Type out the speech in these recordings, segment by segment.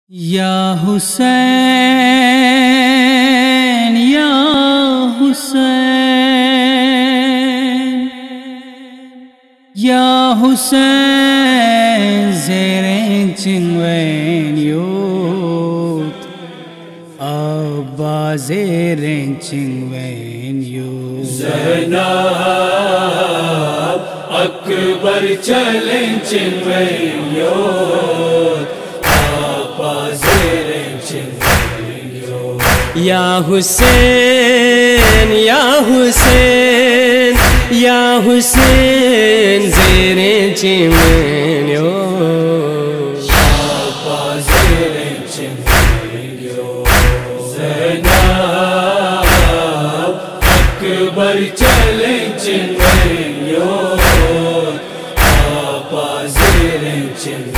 یا حسین یا حسین یا حسین زیرین چنوین یوت ابا زیرین چنوین یوت زینب اکبر چلیں چنوین یوت یا حسین یا حسین یا حسین زیریں چمن یوت آپا زیریں چمن یوت زینب اکبر چلیں چمن یوت آپا زیریں چمن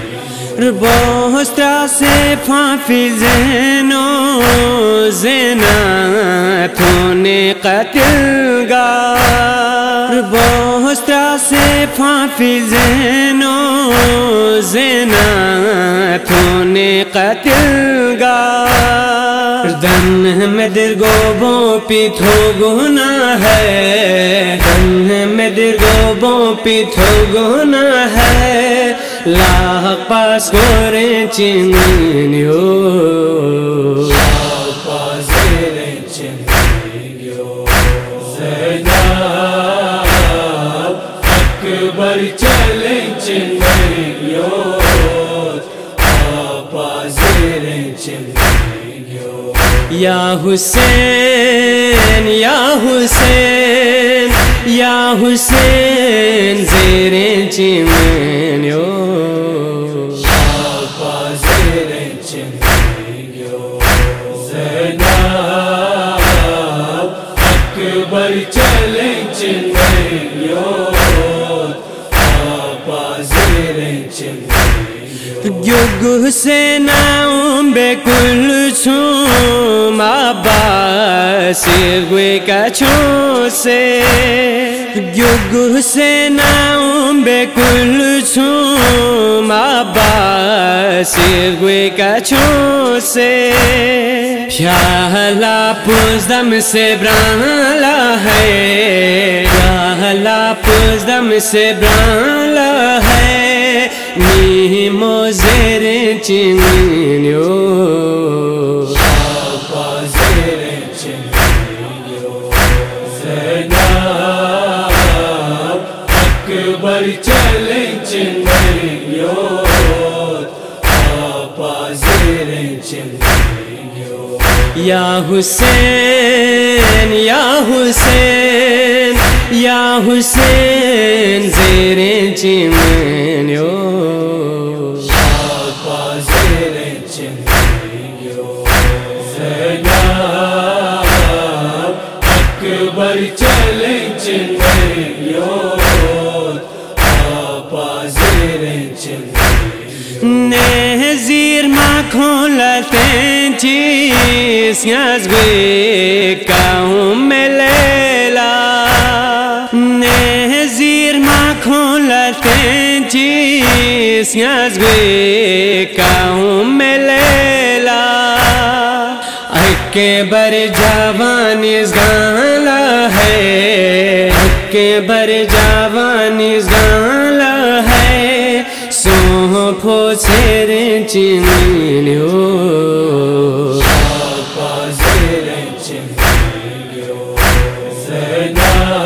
بوستا سے پھانفی زینو زینب نے قتل گار بوستا سے پھانفی زینو زینب نے قتل گار دن میں درگوبوں پیتھو گناہ ہے دن میں درگوبوں پیتھو گناہ ہے لاح پاس گوریں چمن یوت آپا زیریں چمن یوت زینب اکبر چلیں چمن یوت آپا زیریں چمن یوت یا حسین یا حسین یا حسین زیریں چمن یوت آپا زیریں چمن یوت زینب اکبر چلیں چمن یوت آپا زیریں چمن یوگ حسین بے کل چھوم عباس گوے کچھوں سے یوگ حسین بے کل چھوم عباس گوے کچھوں سے پیالہ پوزدم سے برالا ہے پیالہ پوزدم سے برالا ہے نیمو زیریں چمن یوت آپا زیریں چمن یوت زینب اکبر چلیں چمن یوت آپا زیریں چمن یوت یا حسین یا حسین یا حسین زیریں چمن یوت آپا زیریں چمن یوت زینب اکبر چلیں چمن یوت آپا زیریں چمن زیر ما کھولتیں چیز یاز گوے کاؤں میں لیلا زیر ما کھولتیں چیز یاز گوے کاؤں میں لیلا اکبر جوانیز گالا ہے اکبر جوانیز گالا ہے سونپو زیریں چمن یوت آپا زیریں چمن یوت زینب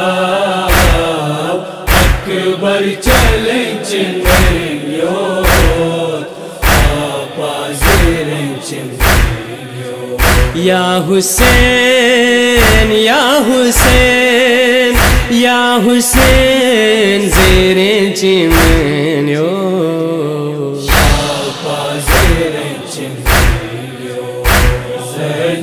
اکبر چلیں چمن یوت آپا زیریں چمن یوت یا حسین یا حسین یا حسین زیریں چمن یوت آپا زیریں چمن یوت زینب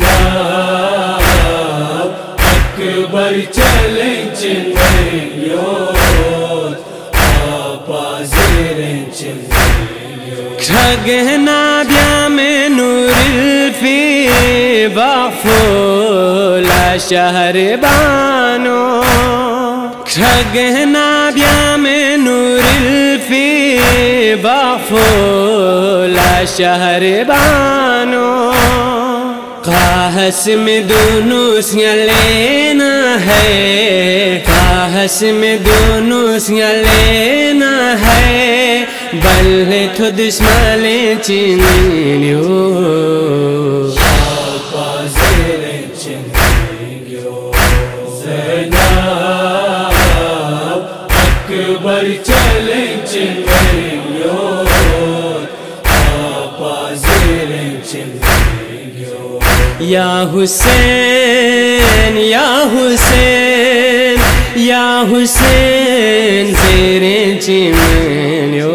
اکبر چلیں چمن یوت آپا زیریں چمن یوت کھگنا بیا میں نور الفی بافولا شہر بانو کھگنا بیا میں نور الفی بافولا شہر بانو خاص میں دونوں سیاں لینا ہے خاص میں دونوں سیاں لینا ہے بلے تو دشمالے چینیو آپا زیریں چنگیو زینب اکبر چلیں چنگیو آپا زیریں چنگیو یا حسین یا حسین یا حسین زیریں چینیو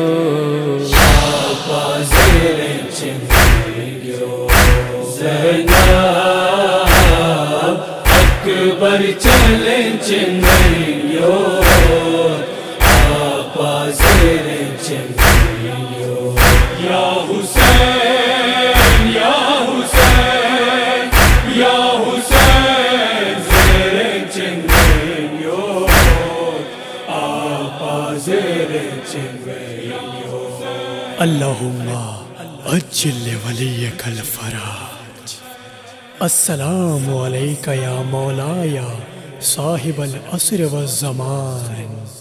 آپا زیریں چنگیو زینب اکبر چلیں چنگیو آپا زیریں چنگیو یا حسین یا حسین یا حسین زیریں چنگیو آپا زیریں چنگیو اللہم اجل ولیک الفرج السلام علیک یا مولایا صاحب العصر والزمان